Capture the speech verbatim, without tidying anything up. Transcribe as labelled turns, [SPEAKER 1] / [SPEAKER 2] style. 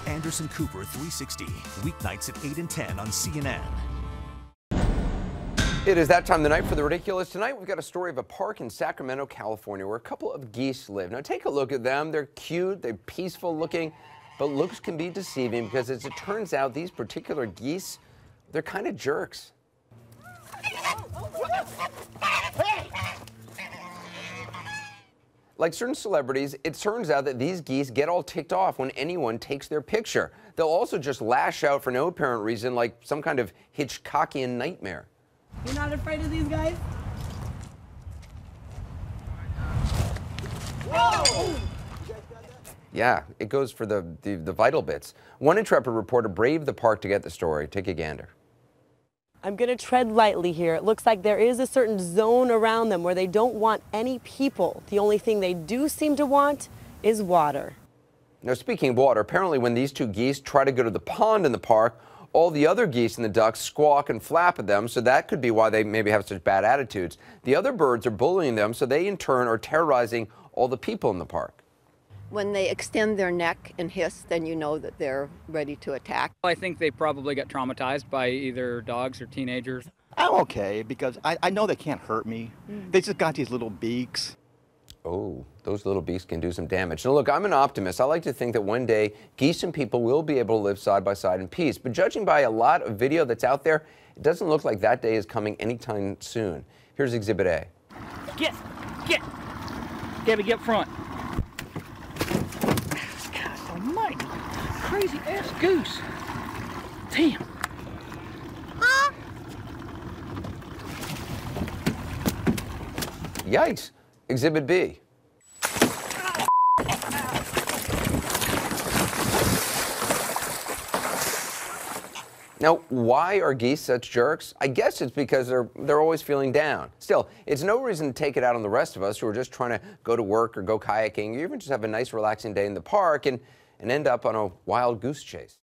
[SPEAKER 1] Anderson Cooper three sixty, weeknights at eight and ten on C N N.
[SPEAKER 2] It is that time of the night for the ridiculous. Tonight we've got a story of a park in Sacramento, California, where a couple of geese live. Now take a look at them. They're cute, they're peaceful looking, but looks can be deceiving because as it turns out, these particular geese, they're kind of jerks. Like certain celebrities, it turns out that these geese get all ticked off when anyone takes their picture. They'll also just lash out for no apparent reason, like some kind of Hitchcockian nightmare.
[SPEAKER 3] You're not afraid of these guys? Whoa!
[SPEAKER 2] Yeah, it goes for the, the, the vital bits. One intrepid reporter braved the park to get the story. Take a gander.
[SPEAKER 3] I'm going to tread lightly here. It looks like there is a certain zone around them where they don't want any people. The only thing they do seem to want is water.
[SPEAKER 2] Now, speaking of water, apparently when these two geese try to go to the pond in the park, all the other geese and the ducks squawk and flap at them, so that could be why they maybe have such bad attitudes. The other birds are bullying them, so they in turn are terrorizing all the people in the park.
[SPEAKER 4] When they extend their neck and hiss, then you know that they're ready to attack.
[SPEAKER 5] I think they probably got traumatized by either dogs or teenagers.
[SPEAKER 6] I'm okay because I, I know they can't hurt me. Mm. They just got these little beaks.
[SPEAKER 2] Oh, those little beaks can do some damage. Now look, I'm an optimist. I like to think that one day geese and people will be able to live side by side in peace. But judging by a lot of video that's out there, it doesn't look like that day is coming anytime soon. Here's Exhibit A.
[SPEAKER 5] Get, get, Gabby, get front. God almighty, crazy ass goose. Damn.
[SPEAKER 2] Yikes. Exhibit B. Now, why are geese such jerks? I guess it's because they're they're always feeling down. Still, it's no reason to take it out on the rest of us who are just trying to go to work or go kayaking or even just have a nice relaxing day in the park and, and end up on a wild goose chase.